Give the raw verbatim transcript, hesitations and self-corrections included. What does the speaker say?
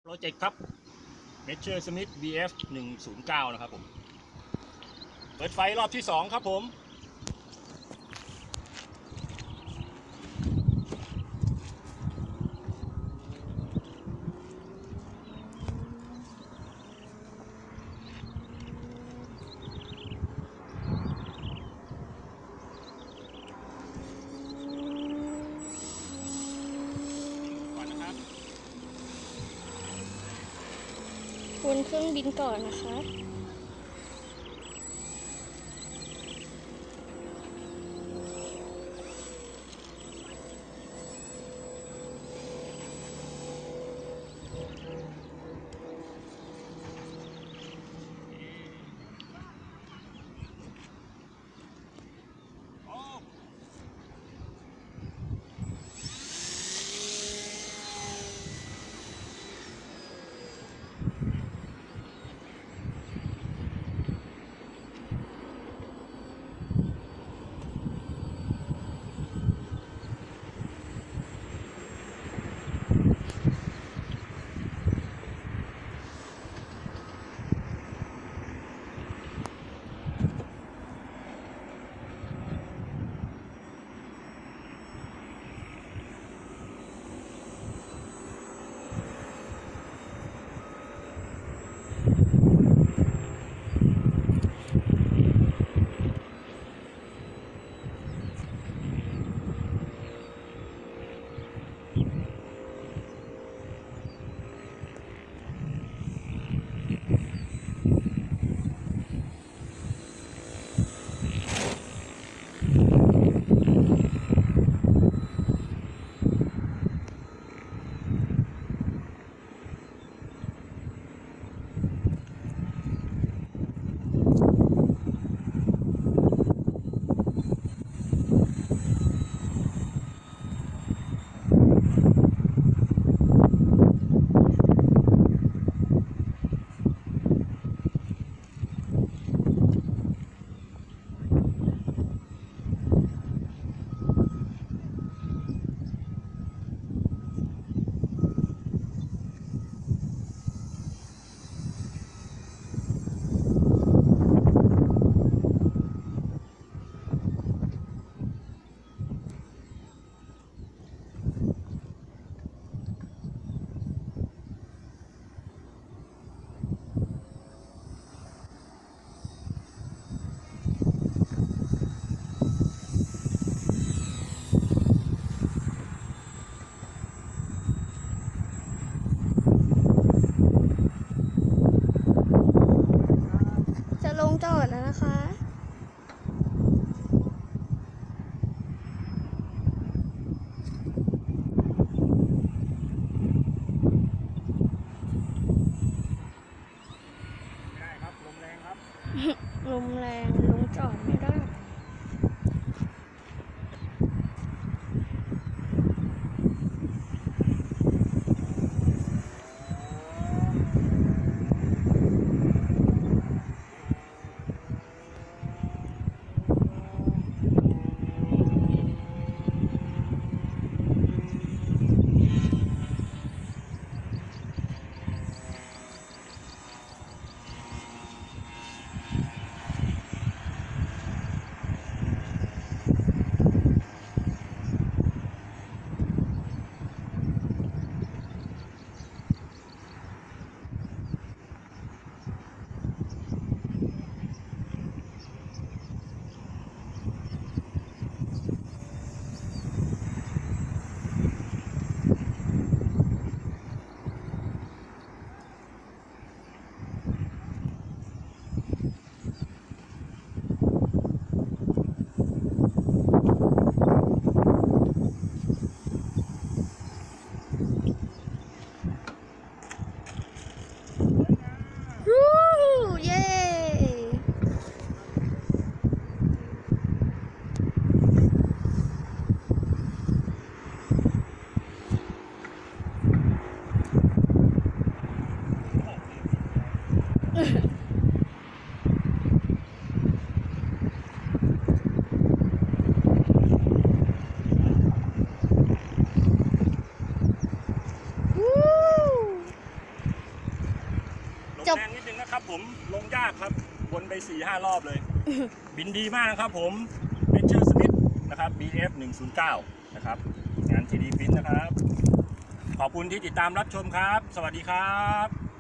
โปรเจกต์ครับ เมเจอร์ MES บี เอฟ หนึ่งศูนย์เก้า นะครับผมเปิดไฟรอบที่สองครับผมบนเครื่องบินก่อนนะคะลงจอดแล้วนะคะไม่ได้ครับลมแรงครับลมแรงลงจอดไม่ได้จบแรงนิดนึงนะครับผมลงยากครับวนไป สี่ห้า รอบเลย บินดีมากนะครับผม Maiden Flight นะครับ บี เอฟ หนึ่งศูนย์เก้า นะครับงาน ที ดี Print นะครับขอบคุณที่ติดตามรับชมครับสวัสดีครับ